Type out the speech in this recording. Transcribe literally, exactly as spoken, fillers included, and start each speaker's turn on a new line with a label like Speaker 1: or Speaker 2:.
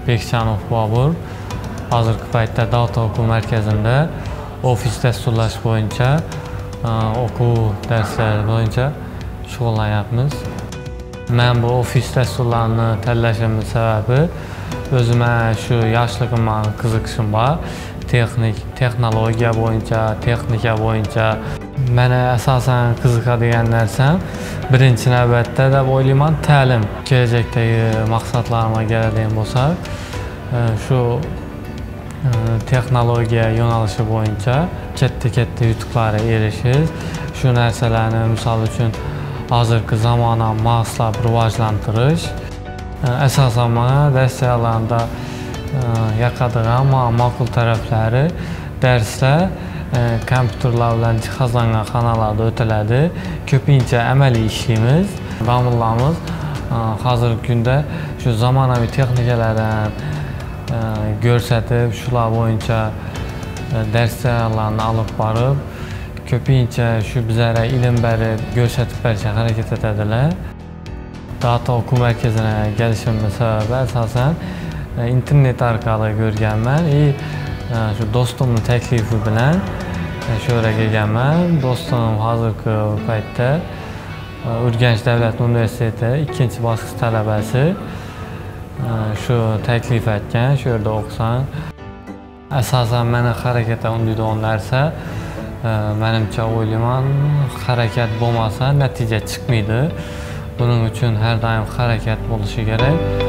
Speaker 1: Bekjanov Bobur. Hozirgi paytda Davlat o'quv markazida ofis dasturlash bo'yicha o'quv darslari bo'yicha shug'ullanyapmiz. Men bu ofis dasturlarini tanlashimning sababi o'zimga shu yoshligimdan qiziqishim bor. Texnik, texnologiya bo'yicha, texnika bo'yicha meni asosan qiziqadigan narsam birinchi navbatda deb o'ylayman ta'lim. Kelajakdagi maqsadlarimga keladigan bo'lsak, shu texnologiya yo'nalishi bo'yicha katta-katta yutuqlarga erishish, shu narsalarni misol uchun hozirgi zamonaviy mahsulot rivojlantirish, asosan mana darslarlarda yoqadigan ma'qul taraflari darslar kompyuterlar bilan jihozlangan xonalarda o'tiladi. Ko'pincha amaliy ishlaymiz. Ma'murlarimiz hozirgi kunda shu zamonaviy texnikalardan ko'rsatib, shular bo'yicha darslarni olib borib, ko'pincha shu bizlarga ilm berib, ko'rsatib berishga harakat etadilar. Davlat o'quv markazine kelishimning sababi asosan internet orqali ko'rganman. Shu do'stimning taklifi bilan shu yerga kelganman. Do'stim hozirgi paytda Urganch davlat universiteti ikkinchi bosqich talabasi. Shu taklif etgan, shu yerda o'qisam. Asosan meni harakatga undaydigan narsa, menimcha o'ylayman, harakat bo'lmasa natija chiqmaydi. Buning uchun har doim harakat bo'lishi kerak.